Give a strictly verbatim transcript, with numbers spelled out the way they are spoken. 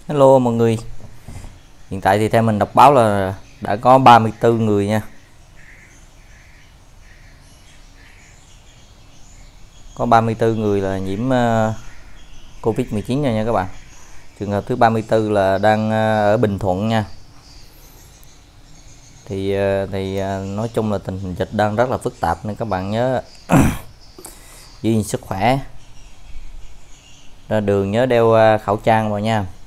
Hello mọi người. Hiện tại thì theo mình đọc báo là đã có ba mươi tư người nha. Có ba mươi tư người là nhiễm uh, Covid mười chín rồi nha các bạn. Trường hợp thứ ba mươi tư là đang uh, ở Bình Thuận nha. Thì uh, thì uh, nói chung là tình hình dịch đang rất là phức tạp nên các bạn nhớ giữ gìn sức khỏe. Ra đường nhớ đeo uh, khẩu trang vào nha.